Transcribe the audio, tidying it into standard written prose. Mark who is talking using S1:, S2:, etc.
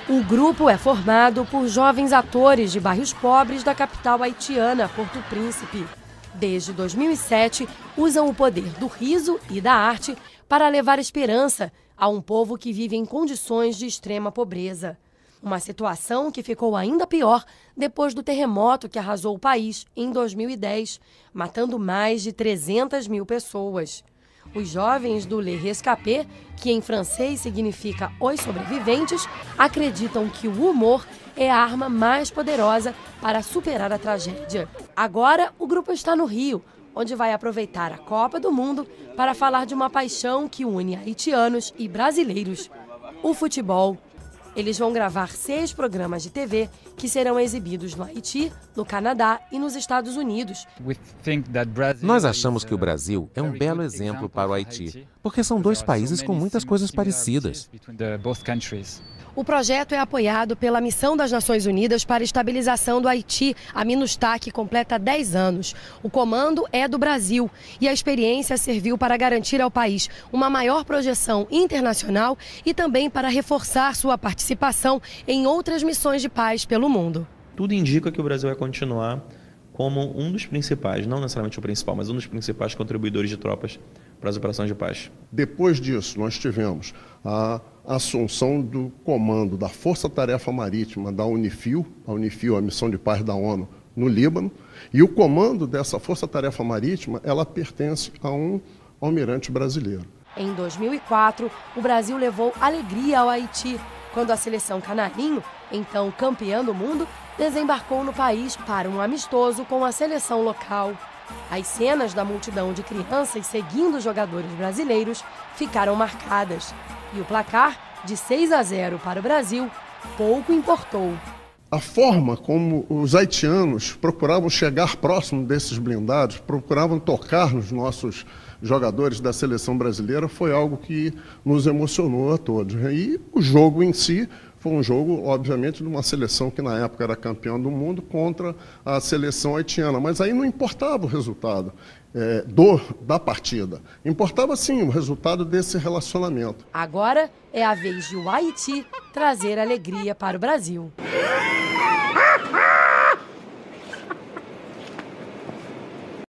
S1: O grupo é formado por jovens atores de bairros pobres da capital haitiana, Porto Príncipe. Desde 2007, usam o poder do riso e da arte para levar esperança a um povo que vive em condições de extrema pobreza. Uma situação que ficou ainda pior depois do terremoto que arrasou o país em 2010, matando mais de 300 mil pessoas. Os jovens do Les Rescapés, que em francês significa Os Sobreviventes, acreditam que o humor é a arma mais poderosa para superar a tragédia. Agora, o grupo está no Rio, onde vai aproveitar a Copa do Mundo para falar de uma paixão que une haitianos e brasileiros: o futebol. Eles vão gravar 6 programas de TV que serão exibidos no Haiti, no Canadá e nos Estados Unidos.
S2: Nós achamos que o Brasil é um belo exemplo para o Haiti, porque são 2 países com muitas coisas parecidas.
S1: O projeto é apoiado pela Missão das Nações Unidas para a Estabilização do Haiti, a MINUSTAH, que completa 10 anos. O comando é do Brasil e a experiência serviu para garantir ao país uma maior projeção internacional e também para reforçar sua participação em outras missões de paz pelo mundo.
S3: Tudo indica que o Brasil vai continuar como um dos principais, não necessariamente o principal, mas um dos principais contribuidores de tropas para as operações de paz.
S4: Depois disso, nós tivemos a assunção do comando da Força Tarefa Marítima da Unifil, a Missão de Paz da ONU no Líbano, e o comando dessa Força Tarefa Marítima, ela pertence a um almirante brasileiro.
S1: Em 2004, o Brasil levou alegria ao Haiti, quando a seleção canarinho, então campeã do mundo, desembarcou no país para um amistoso com a seleção local. As cenas da multidão de crianças seguindo os jogadores brasileiros ficaram marcadas. E o placar, de 6-0 para o Brasil, pouco importou.
S4: A forma como os haitianos procuravam chegar próximo desses blindados, procuravam tocar nos nossos jogadores da seleção brasileira, foi algo que nos emocionou a todos. E o jogo em si foi um jogo, obviamente, de uma seleção que na época era campeã do mundo contra a seleção haitiana. Mas aí não importava o resultado da partida. Importava, sim, o resultado desse relacionamento.
S1: Agora é a vez de o Haiti trazer alegria para o Brasil.